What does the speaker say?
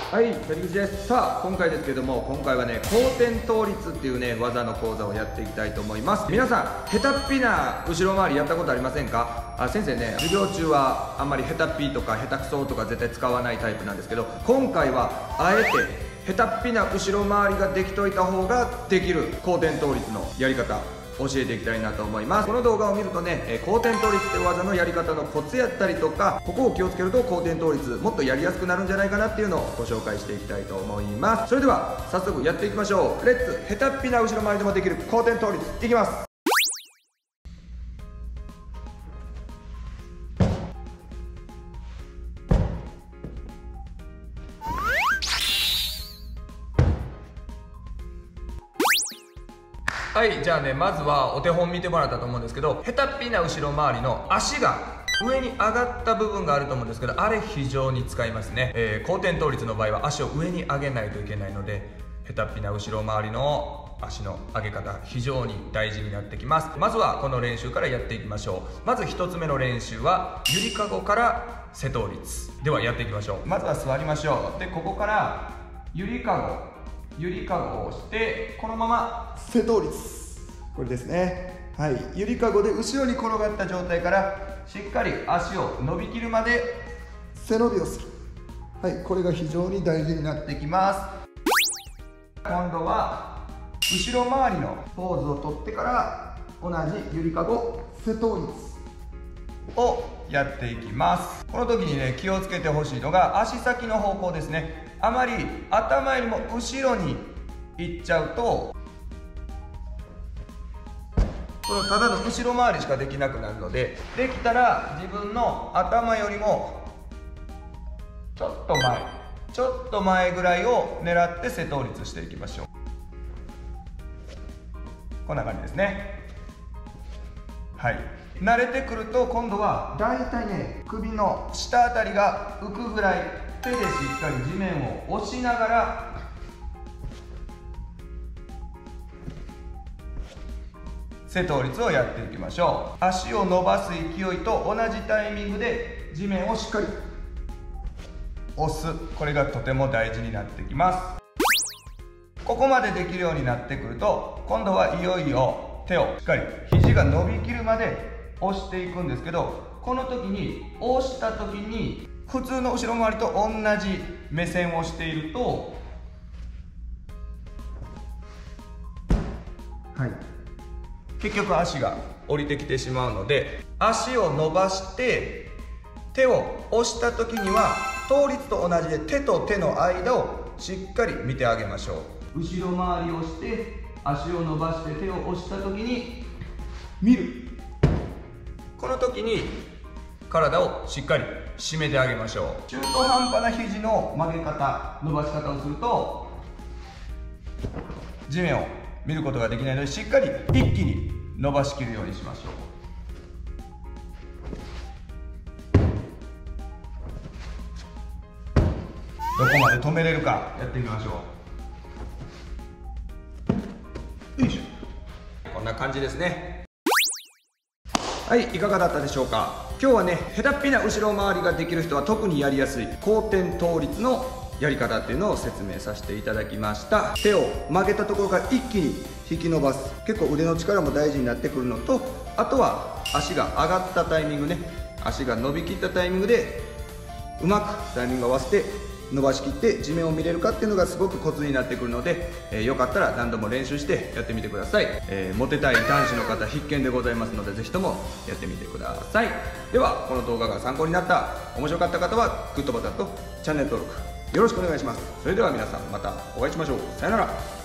はい、谷口です。さあ、今回ですけども、今回はね、後転倒立っていうね、技の講座をやっていきたいと思います。皆さん、下手っぴな後ろ回りやったことありませんか？先生ね、授業中はあんまり下手っぴとか下手くそとか絶対使わないタイプなんですけど、今回はあえて下手っぴな後ろ回りができといた方ができる後転倒立のやり方教えていきたいなと思います。この動画を見るとね、後転倒立って技のやり方のコツやったりとか、ここを気をつけると後転倒立もっとやりやすくなるんじゃないかなっていうのをご紹介していきたいと思います。それでは早速やっていきましょう。レッツ下手っぴな後ろ回りでもできる後転倒立いきます。はい、じゃあね、まずはお手本見てもらったと思うんですけど、下手っぴな後ろ回りの足が上に上がった部分があると思うんですけど、あれ非常に使いますね。後転倒立の場合は足を上に上げないといけないので、下手っぴな後ろ回りの足の上げ方非常に大事になってきます。まずはこの練習からやっていきましょう。まず1つ目の練習はゆりかごから背倒立ではやっていきましょう。まずは座りましょう。でここからゆりかごを押して、このまま背倒立、これですね。はい、ゆりかごで後ろに転がった状態からしっかり足を伸びきるまで背伸びをする。はい、これが非常に大事になってきます。今度は後ろ回りのポーズをとってから同じゆりかご背倒立をやっていきます。この時にね、気をつけてほしいのが足先の方向ですね。あまり頭よりも後ろに行っちゃうと、このただの後ろ回りしかできなくなるので、できたら自分の頭よりもちょっと前ぐらいを狙って背倒立していきましょう。こんな感じですね。はい、慣れてくると今度はだいたいね、首の下あたりが浮くぐらい手でしっかり地面を押しながら背倒立をやっていきましょう。足を伸ばす勢いと同じタイミングで地面をしっかり押す、これがとても大事になってきます。ここまでできるようになってくると、今度はいよいよ手をしっかり肘が伸びきるまで押していくんですけど、この時に押した時に普通の後ろ回りと同じ目線をしていると、はい、結局足が降りてきてしまうので、足を伸ばして手を押した時には倒立と同じで手と手の間をしっかり見てあげましょう。後ろ回りをして足を伸ばして手を押した時に見る。この時に体をしっかり締めてあげましょう。中途半端な肘の曲げ方、伸ばし方をすると地面を見ることができないので、しっかり一気に伸ばしきるようにしましょう。どこまで止めれるかやってみましょう。よいしょ。こんな感じですね。はい、いかがだったでしょうか。今日はね、下手っぴな後ろ回りができる人は特にやりやすい後転倒立のやり方っていうのを説明させていただきました。手を曲げたところから一気に引き伸ばす、結構腕の力も大事になってくるのと、あとは足が上がったタイミングね、足が伸びきったタイミングでうまくタイミングを合わせて伸ばしきって地面を見れるかっていうのがすごくコツになってくるので、よかったら何度も練習してやってみてください。モテたい男子の方必見でございますので、ぜひともやってみてください。ではこの動画が参考になった、面白かった方はグッドボタンとチャンネル登録よろしくお願いします。それでは皆さんまたお会いしましょう。さよなら。